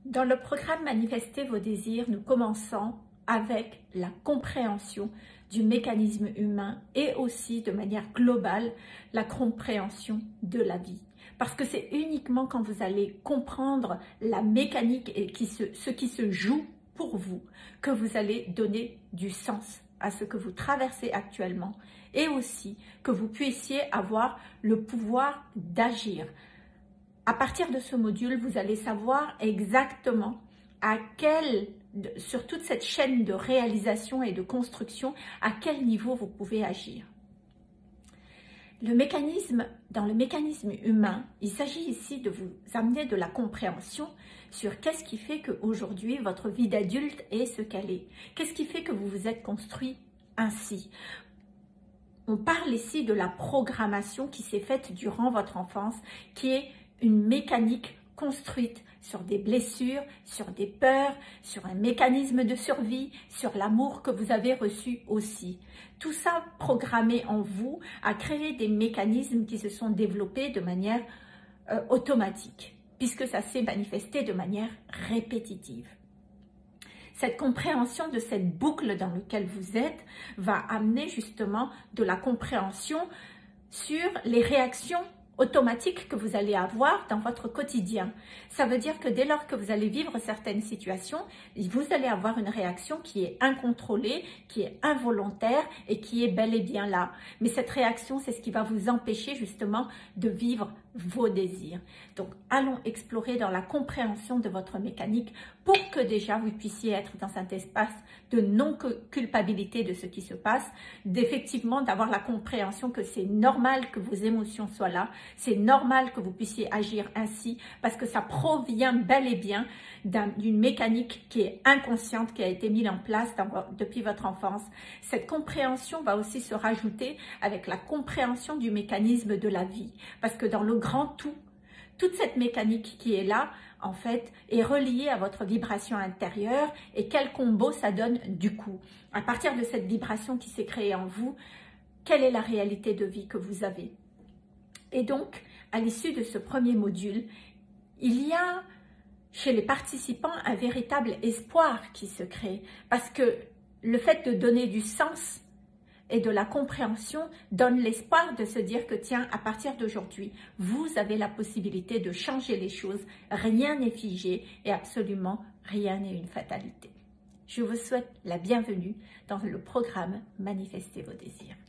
Dans le programme Manifester vos désirs, nous commençons avec la compréhension du mécanisme humain et aussi de manière globale la compréhension de la vie. Parce que c'est uniquement quand vous allez comprendre la mécanique et ce qui se joue pour vous que vous allez donner du sens à ce que vous traversez actuellement et aussi que vous puissiez avoir le pouvoir d'agir. À partir de ce module, vous allez savoir exactement sur toute cette chaîne de réalisation et de construction, à quel niveau vous pouvez agir. Dans le mécanisme humain, il s'agit ici de vous amener de la compréhension sur qu'est-ce qui fait qu'aujourd'hui, votre vie d'adulte est ce qu'elle est. Qu'est-ce qui fait que vous vous êtes construit ainsi. On parle ici de la programmation qui s'est faite durant votre enfance, qui est une mécanique construite sur des blessures, sur des peurs, sur un mécanisme de survie, sur l'amour que vous avez reçu aussi. Tout ça programmé en vous a créé des mécanismes qui se sont développés de manière automatique, puisque ça s'est manifesté de manière répétitive. Cette compréhension de cette boucle dans laquelle vous êtes va amener justement de la compréhension sur les réactions automatiques que vous allez avoir dans votre quotidien. Ça veut dire que dès lors que vous allez vivre certaines situations, vous allez avoir une réaction qui est incontrôlée, qui est involontaire et qui est bel et bien là. Mais cette réaction, c'est ce qui va vous empêcher justement de vivre vos désirs. Donc, allons explorer dans la compréhension de votre mécanique pour que déjà vous puissiez être dans cet espace de non-culpabilité de ce qui se passe, d'effectivement d'avoir la compréhension que c'est normal que vos émotions soient là, c'est normal que vous puissiez agir ainsi parce que ça provient bel et bien d'une mécanique qui est inconsciente, qui a été mise en place depuis votre enfance. Cette compréhension va aussi se rajouter avec la compréhension du mécanisme de la vie, parce que dans le grand tout, toute cette mécanique qui est là, en fait, est reliée à votre vibration intérieure et quel combo ça donne du coup. À partir de cette vibration qui s'est créée en vous, quelle est la réalité de vie que vous avez? Et donc, à l'issue de ce premier module, il y a chez les participants un véritable espoir qui se crée, parce que le fait de donner du sens et de la compréhension donne l'espoir de se dire que tiens, à partir d'aujourd'hui, vous avez la possibilité de changer les choses, rien n'est figé et absolument rien n'est une fatalité. Je vous souhaite la bienvenue dans le programme Manifester vos désirs.